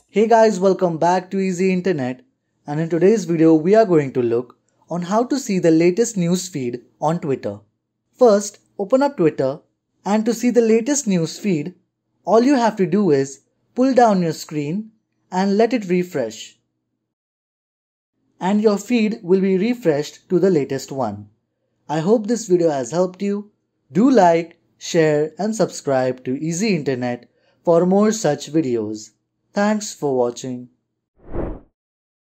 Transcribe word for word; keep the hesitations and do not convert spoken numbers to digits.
Hey guys, welcome back to Easy Internet, and in today's video we are going to look on how to see the latest news feed on Twitter. First, open up Twitter, and to see the latest news feed, all you have to do is pull down your screen and let it refresh. And your feed will be refreshed to the latest one. I hope this video has helped you. Do like, share and subscribe to Easy Internet for more such videos. Thanks for watching.